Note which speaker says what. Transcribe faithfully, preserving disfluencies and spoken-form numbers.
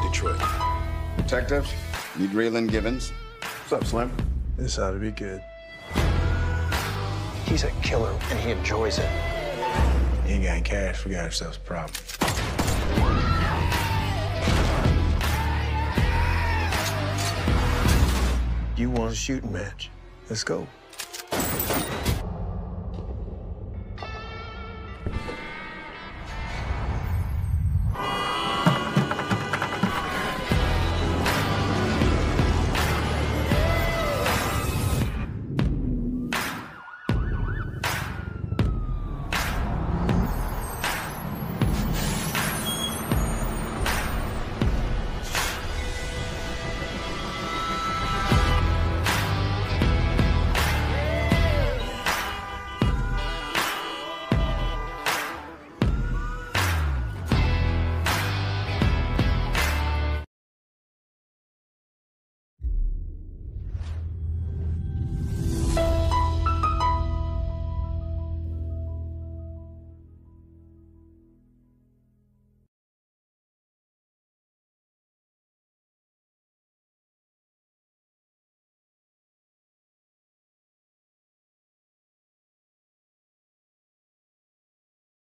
Speaker 1: Detroit.
Speaker 2: Detectives, need Raylan Givens.
Speaker 3: What's up, Slim?
Speaker 4: This ought to be good.
Speaker 5: He's a killer, and he enjoys it.
Speaker 4: You ain't got any cash, we got ourselves a problem. You want a shooting match? Let's go.